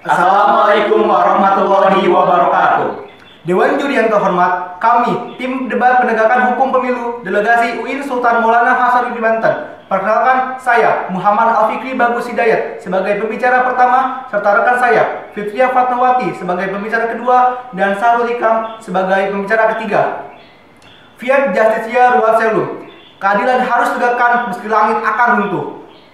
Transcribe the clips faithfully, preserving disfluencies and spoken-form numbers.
Assalamualaikum warahmatullahi wabarakatuh. Dewan Juri yang terhormat, kami, tim debat penegakan hukum pemilu, delegasi U I N Sultan Maulana Hasanuddin Banten. Perkenalkan, saya Muhammad Al-Fikri Bagus Hidayat sebagai pembicara pertama, serta rekan saya Fitria Fatmawati sebagai pembicara kedua, dan Sarul Hikam sebagai pembicara ketiga. Fiat Justitia Ruat Selum, keadilan harus tegakkan meski langit akan runtuh.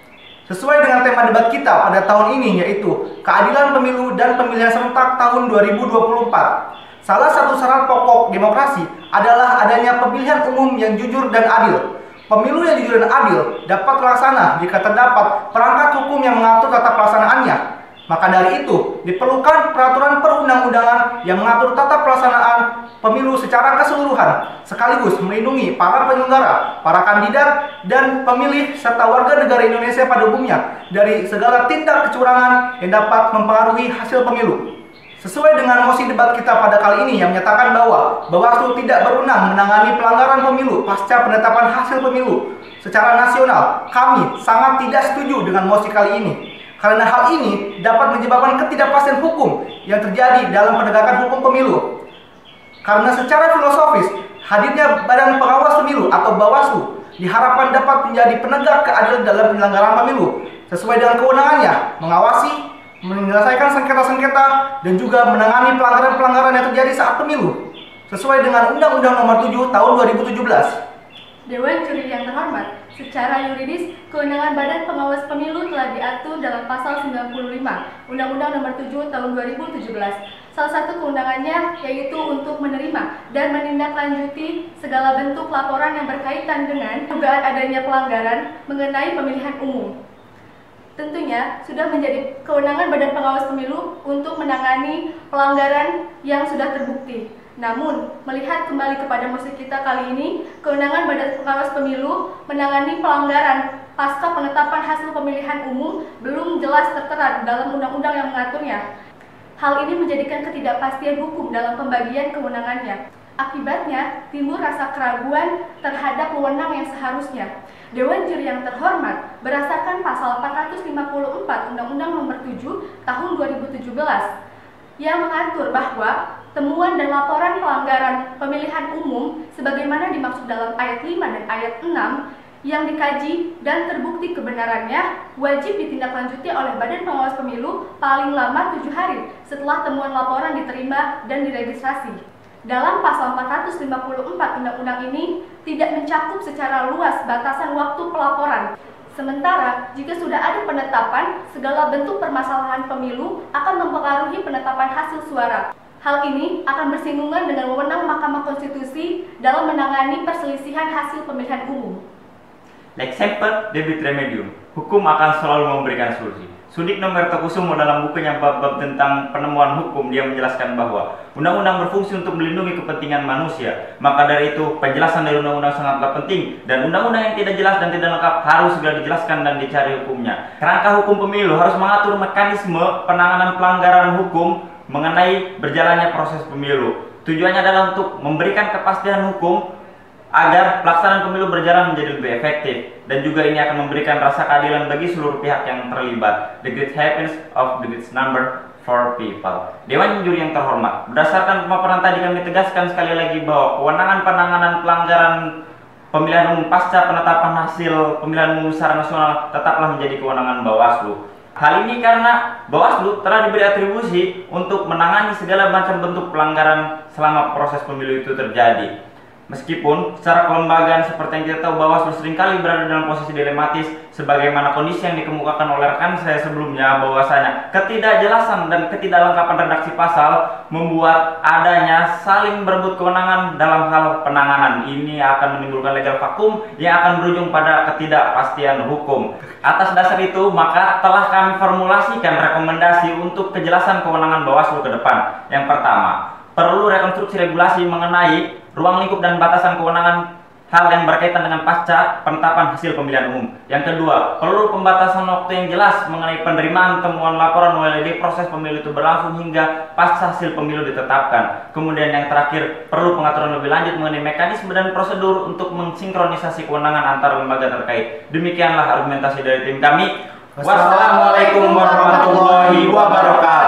Sesuai dengan tema debat kita pada tahun ini, yaitu keadilan pemilu dan pemilihan serentak tahun dua ribu dua puluh empat. Salah satu syarat pokok demokrasi adalah adanya pemilihan umum yang jujur dan adil. Pemilu yang jujur dan adil dapat terlaksana jika terdapat perangkat hukum yang mengatur tata pelaksanaannya. Maka dari itu, diperlukan peraturan perundang-undangan yang mengatur tata pelaksanaan pemilu secara keseluruhan, sekaligus melindungi para penyelenggara, para kandidat, dan pemilih, serta warga negara Indonesia pada umumnya dari segala tindak kecurangan yang dapat mempengaruhi hasil pemilu. Sesuai dengan mosi debat kita pada kali ini yang menyatakan bahwa Bawaslu tidak berwenang menangani pelanggaran pemilu pasca penetapan hasil pemilu secara nasional, kami sangat tidak setuju dengan mosi kali ini. Karena hal ini dapat menyebabkan ketidakpastian hukum yang terjadi dalam penegakan hukum pemilu. Karena secara filosofis, hadirnya Badan Pengawas Pemilu atau Bawaslu diharapkan dapat menjadi penegak keadilan dalam penyelenggaraan pemilu sesuai dengan kewenangannya, mengawasi, menyelesaikan sengketa-sengketa, dan juga menangani pelanggaran-pelanggaran yang terjadi saat pemilu sesuai dengan Undang-Undang Nomor tujuh Tahun dua ribu tujuh belas. Dewan Juri yang terhormat, secara yuridis, kewenangan Badan Pengawas Pemilu telah diatur dalam Pasal sembilan puluh lima Undang-Undang Nomor tujuh Tahun dua ribu tujuh belas. Salah satu kewenangannya yaitu untuk menerima dan menindaklanjuti segala bentuk laporan yang berkaitan dengan dugaan adanya pelanggaran mengenai pemilihan umum. Tentunya sudah menjadi kewenangan Badan Pengawas Pemilu untuk menangani pelanggaran yang sudah terbukti. Namun, melihat kembali kepada mosi kita kali ini, kewenangan Badan Pengawas Pemilu menangani pelanggaran pasca penetapan hasil pemilihan umum belum jelas tertera dalam undang-undang yang mengaturnya. Hal ini menjadikan ketidakpastian hukum dalam pembagian kewenangannya. Akibatnya, timbul rasa keraguan terhadap wewenang yang seharusnya. Dewan Juri yang terhormat, berdasarkan Pasal empat ratus lima puluh empat Undang-Undang Nomor tujuh Tahun dua ribu tujuh belas yang mengatur bahwa temuan dan laporan pelanggaran pemilihan umum sebagaimana dimaksud dalam ayat lima dan ayat enam yang dikaji dan terbukti kebenarannya wajib ditindaklanjuti oleh Badan Pengawas Pemilu paling lama tujuh hari setelah temuan laporan diterima dan diregistrasi. Dalam Pasal empat ratus lima puluh empat Undang-Undang ini tidak mencakup secara luas batasan waktu pelaporan. Sementara, jika sudah ada penetapan, segala bentuk permasalahan pemilu akan mempengaruhi penetapan hasil suara. Hal ini akan bersinggungan dengan wewenang Mahkamah Konstitusi dalam menangani perselisihan hasil pemilihan umum. Lex semper debit remedium. Hukum akan selalu memberikan solusi. Sudikno Mertokusumo dalam bukunya bab-bab tentang penemuan hukum, dia menjelaskan bahwa undang-undang berfungsi untuk melindungi kepentingan manusia. Maka dari itu, penjelasan dari undang-undang sangatlah penting, dan undang-undang yang tidak jelas dan tidak lengkap harus segera dijelaskan dan dicari hukumnya. Kerangka hukum pemilu harus mengatur mekanisme penanganan pelanggaran hukum mengenai berjalannya proses pemilu. Tujuannya adalah untuk memberikan kepastian hukum agar pelaksanaan pemilu berjalan menjadi lebih efektif, dan juga ini akan memberikan rasa keadilan bagi seluruh pihak yang terlibat. The great happiness of the great number for people. Dewan Juri yang terhormat, berdasarkan pemaparan tadi kami tegaskan sekali lagi bahwa kewenangan penanganan pelanggaran pemilihan umum pasca penetapan hasil pemilihan umum secara nasional tetaplah menjadi kewenangan Bawaslu. Hal ini karena Bawaslu telah diberi atribusi untuk menangani segala macam bentuk pelanggaran selama proses pemilu itu terjadi. Meskipun secara kelembagaan seperti yang kita tahu, Bawaslu seringkali berada dalam posisi dilematis, sebagaimana kondisi yang dikemukakan oleh rekan saya sebelumnya, bahwasanya ketidakjelasan dan ketidaklengkapan redaksi pasal membuat adanya saling berebut kewenangan dalam hal penanganan. Ini akan menimbulkan legal vakum yang akan berujung pada ketidakpastian hukum. Atas dasar itu, maka telah kami formulasikan rekomendasi untuk kejelasan kewenangan Bawaslu ke depan. Yang pertama, perlu rekonstruksi regulasi mengenai ruang lingkup dan batasan kewenangan hal yang berkaitan dengan pasca penetapan hasil pemilihan umum. Yang kedua, perlu pembatasan waktu yang jelas mengenai penerimaan temuan laporan mulai dari proses pemilu itu berlangsung hingga pasca hasil pemilu ditetapkan. Kemudian yang terakhir, perlu pengaturan lebih lanjut mengenai mekanisme dan prosedur untuk mensinkronisasi kewenangan antar lembaga terkait. Demikianlah argumentasi dari tim kami. Wassalamualaikum warahmatullahi wabarakatuh.